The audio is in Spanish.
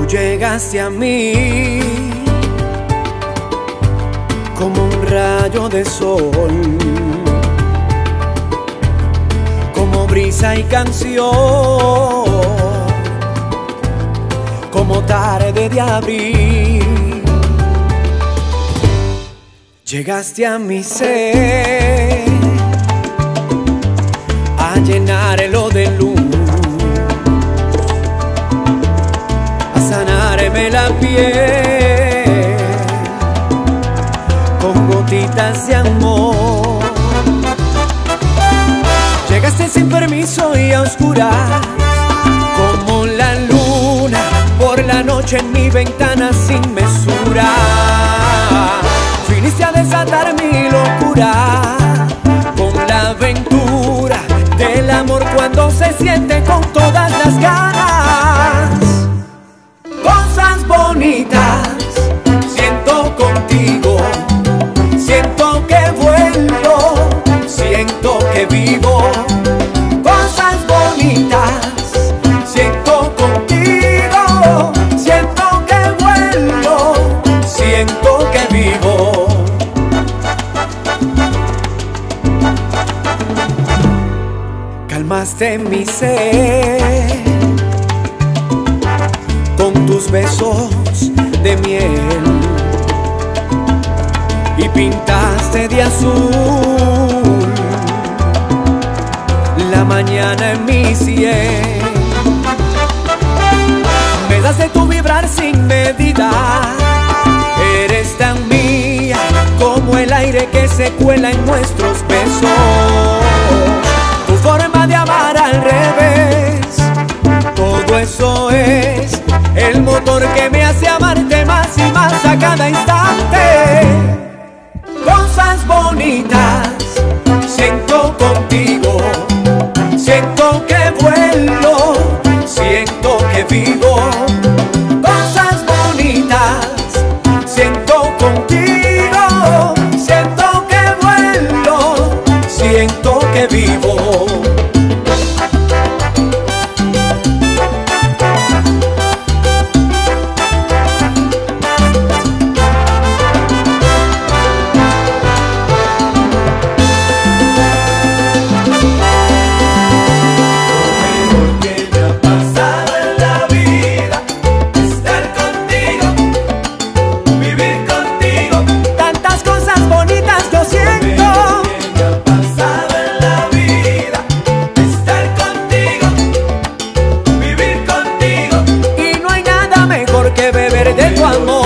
llegaste a mí como un rayo de sol, como brisa y canción, como tarde de abril. Llegaste a mi ser a llenarlo de luz, a sanarme la piel con gotitas de amor. Llegaste sin permiso y a oscuras, como la luna por la noche en mi ventana sin mesura. Viniste a desatar mi locura con la aventura del amor cuando se siente con todas las ganas. Cosas bonitas siento contigo, siento que vuelo, siento que vivo. Cosas bonitas siento contigo, siento que vuelo, siento que vivo. Calmaste mi ser con tus besos de miel y pintaste de azul la mañana en mi sien. Me das de tu vibrar sin medida, eres tan mía como el aire que se cuela en nuestros besos. Tu forma de amar al revés, todo eso es el motor que me hace amarte más y más a cada instante. Cosas bonitas siento contigo, siento que vuelo, siento que vivo. Cosas bonitas siento contigo, siento que vuelo, siento que vivo. Que beber de tu amor.